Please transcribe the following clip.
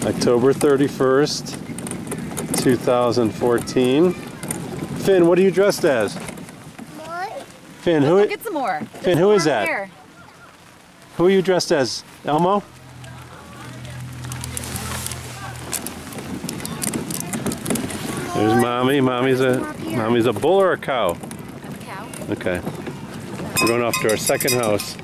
October 31st, 2014. Finn, what are you dressed as? What? Finn, Let's go get some more. Finn, who is that? Here. Who are you dressed as? Elmo? There's Mommy. Mommy's a bull or a cow? A cow. Okay. We're going off to our second house.